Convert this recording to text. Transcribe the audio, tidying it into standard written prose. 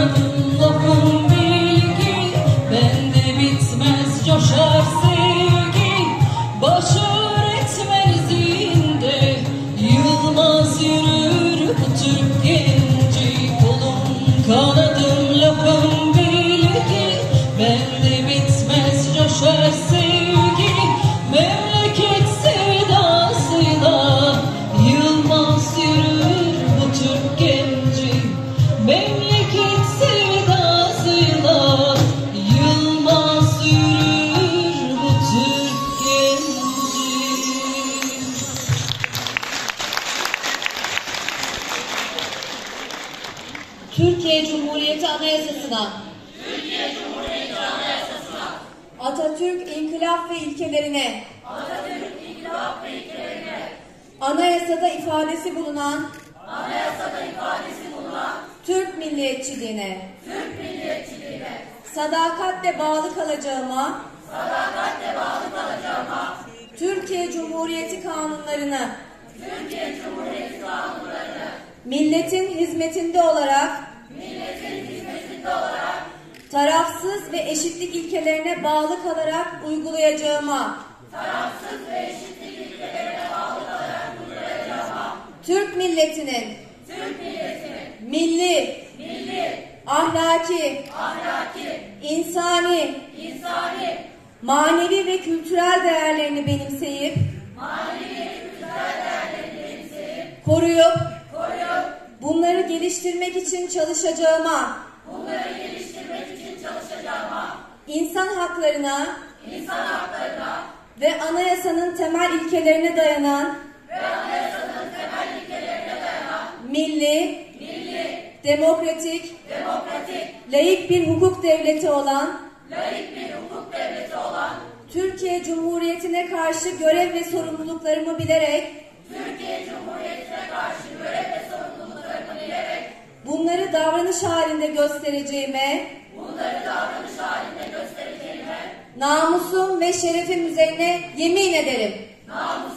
kanadım lafım bilgi, bende bitmez coşar sevgi. Baş öğretmen izinde yılmaz yürür bu Türk genci. Kolum kanadım lafım bilgi, bende bitmez coşar sevgi. Memleket sevdasıyla yılmaz yürür bu Türk genci. Memleket sevdasıyla yılmaz yürür bu Türk genci. Türkiye Cumhuriyeti Anayasası'na, Atatürk İnkılap ve ilkelerine, Anayasada ifadesi bulunan Türk milliyetçiliğine, sadakatle bağlı kalacağıma, Türkiye Cumhuriyeti kanunlarını, milletin hizmetinde olarak, tarafsız ve eşitlik ilkelerine bağlı kalarak uygulayacağıma, Türk milletinin milli, ahlaki, insani, manevi ve kültürel değerlerini benimseyip, koruyup, bunları geliştirmek için çalışacağıma, insan haklarına ve anayasanın temel ilkelerine dayanan milli, demokratik, laik bir hukuk devleti olan Türkiye Cumhuriyeti'ne karşı görev ve sorumluluklarımı bilerek bunları davranış halinde göstereceğime, namusum ve şerefim üzerine yemin ederim.